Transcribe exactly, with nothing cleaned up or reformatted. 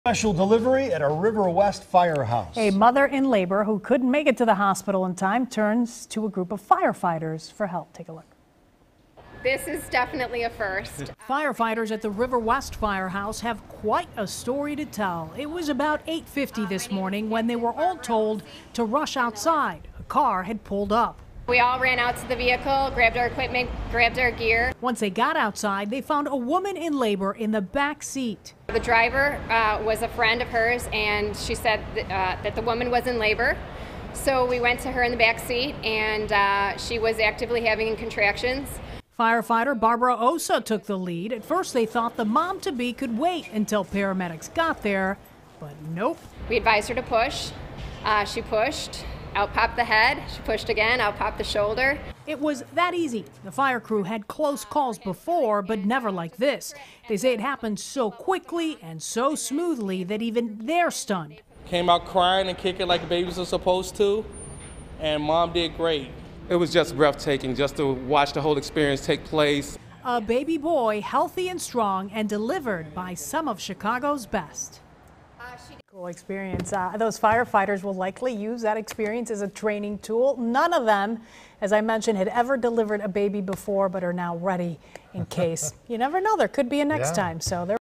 Special delivery at a River West firehouse. A mother in labor who couldn't make it to the hospital in time turns to a group of firefighters for help. Take a look. This is definitely a first. Firefighters at the River West firehouse have quite a story to tell. It was about eight fifty this morning when they were all told to rush outside. A car had pulled up. We all ran out to the vehicle, grabbed our equipment, grabbed our gear. Once they got outside, they found a woman in labor in the back seat. The driver uh, was a friend of hers, and she said th uh, that the woman was in labor. So we went to her in the back seat, and uh, she was actively having contractions. Firefighter Barbara Osa took the lead. At first, they thought the mom-to-be could wait until paramedics got there, but nope. We advised her to push. Uh, she pushed. Out popped the head. She pushed again. Out popped the shoulder. It was that easy. The fire crew had close calls before, but never like this. They say it happened so quickly and so smoothly that even they're stunned. Came out crying and kicking like babies are supposed to, and Mom did great. It was just breathtaking just to watch the whole experience take place. A baby boy, healthy and strong, and delivered by some of Chicago's best. Cool experience. Uh, those firefighters will likely use that experience as a training tool. None of them, as I mentioned, had ever delivered a baby before, but are now ready in case. You never know, there could be a next yeah. time. So they're